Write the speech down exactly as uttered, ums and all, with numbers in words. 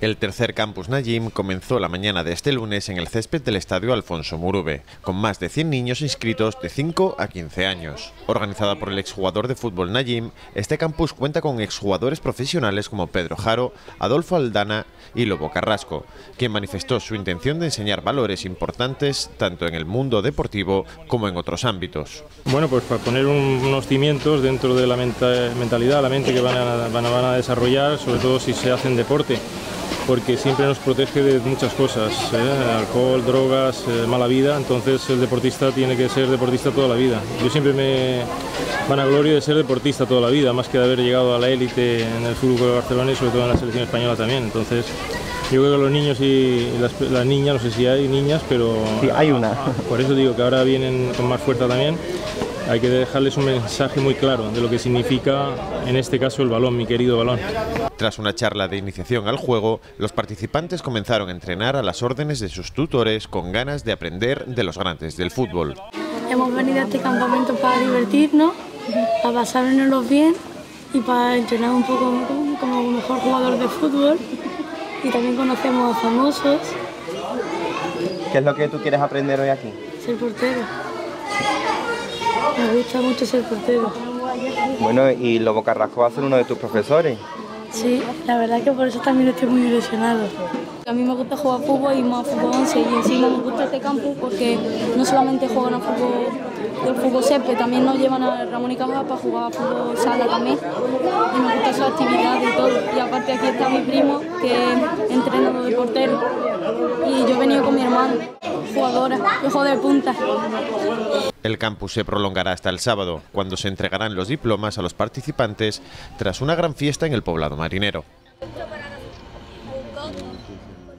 El tercer campus Najim comenzó la mañana de este lunes en el césped del estadio Alfonso Murube, con más de cien niños inscritos de cinco a quince años. Organizada por el exjugador de fútbol Najim, este campus cuenta con exjugadores profesionales como Pedro Jaro, Adolfo Aldana y Lobo Carrasco, quien manifestó su intención de enseñar valores importantes tanto en el mundo deportivo como en otros ámbitos. Bueno, pues para poner un, unos cimientos dentro de la menta, mentalidad, la mente que van a, van, a, van a desarrollar, sobre todo si se hacen deporte, porque siempre nos protege de muchas cosas, ¿eh? Alcohol, drogas, eh, mala vida. Entonces el deportista tiene que ser deportista toda la vida. Yo siempre me vanaglorio de ser deportista toda la vida, más que de haber llegado a la élite en el fútbol de Barcelona y sobre todo en la selección española también. Entonces yo creo que los niños y las, las niñas, no sé si hay niñas, pero sí, hay una. Por eso digo que ahora vienen con más fuerza también. Hay que dejarles un mensaje muy claro de lo que significa, en este caso, el balón, mi querido balón. Tras una charla de iniciación al juego, los participantes comenzaron a entrenar a las órdenes de sus tutores con ganas de aprender de los grandes del fútbol. Hemos venido a este campamento para divertirnos, para pasárnoslo bien y para entrenar un poco como mejor jugador de fútbol, y también conocemos a famosos. ¿Qué es lo que tú quieres aprender hoy aquí? Ser portero. Me gusta mucho ser portero. Bueno, y Lobo Carrasco va a ser uno de tus profesores. Sí, la verdad que por eso también estoy muy ilusionado. A mí me gusta jugar fútbol y más fútbol once, y encima me gusta este campus porque no solamente juegan al fútbol, el fútbol césped, también nos llevan a Ramón y Cajal para jugar a fútbol sala también, y me gusta su actividad y todo. Y aparte aquí está mi primo, que es entrenador de portero, y yo he venido con mi hermano, jugadora, yo juego de punta. El campus se prolongará hasta el sábado, cuando se entregarán los diplomas a los participantes tras una gran fiesta en el poblado marinero.